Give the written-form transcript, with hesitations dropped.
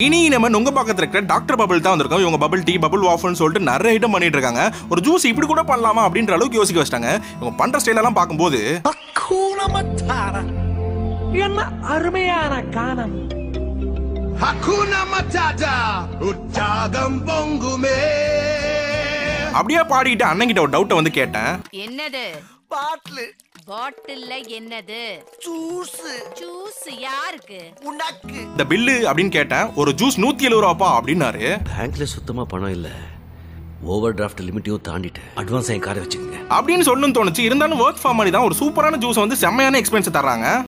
இனி நம்ம நுங்க பக்கத்துல இருக்கிற டாக்டர் பபிள் தான் வந்திருக்கோம். இவங்க பபிள் டீ, பபிள் வாஃபல்னு சொல்லிட்டு நிறைய ஐட்டம் பண்ணிட்டு இருக்காங்க. ஒரு ஜூஸ் இப்படி கூட பண்ணலாமா அப்படின்ற அளவுக்கு யோசிக்க வச்சிட்டாங்க. இவங்க பண்ற ஸ்டைல் எல்லாம் பார்க்கும்போது என்ன அருமையான கானம். Hakuna Matata, உற்சாகம் பொங்குமே. அப்படியே பாடிக்கிட்டு அண்ணங்கிட்ட ஒரு டவுட்டை வந்து கேட்டேன். என்னது? பாட்டில். பாட்டில்ல என்னது? ஜூஸ். ஜூஸ் யாருக்கு? உனக்கு. இந்த பில்லு அப்படின்னு கேட்டேன். ஒரு ஜூஸ் 170 ரூபாப்பா அப்படின்னாரு. பேங்க்ல சுத்தமா பணம் இல்ல, ஓவர் டிராஃப்ட் லிமிட்டையும் தாண்டிட்டேன், அட்வான்ஸ் என் காரை வச்சுக்கோங்க அப்படின்னு சொல்லணும்னு தோணுச்சு. இருந்தாலும் ஒர்க் ஃபார்ம் மாதிரி தான் ஒரு சூப்பரான ஜூஸ் வந்து செம்மையான எக்ஸ்பென்ஸ் தர்றாங்க.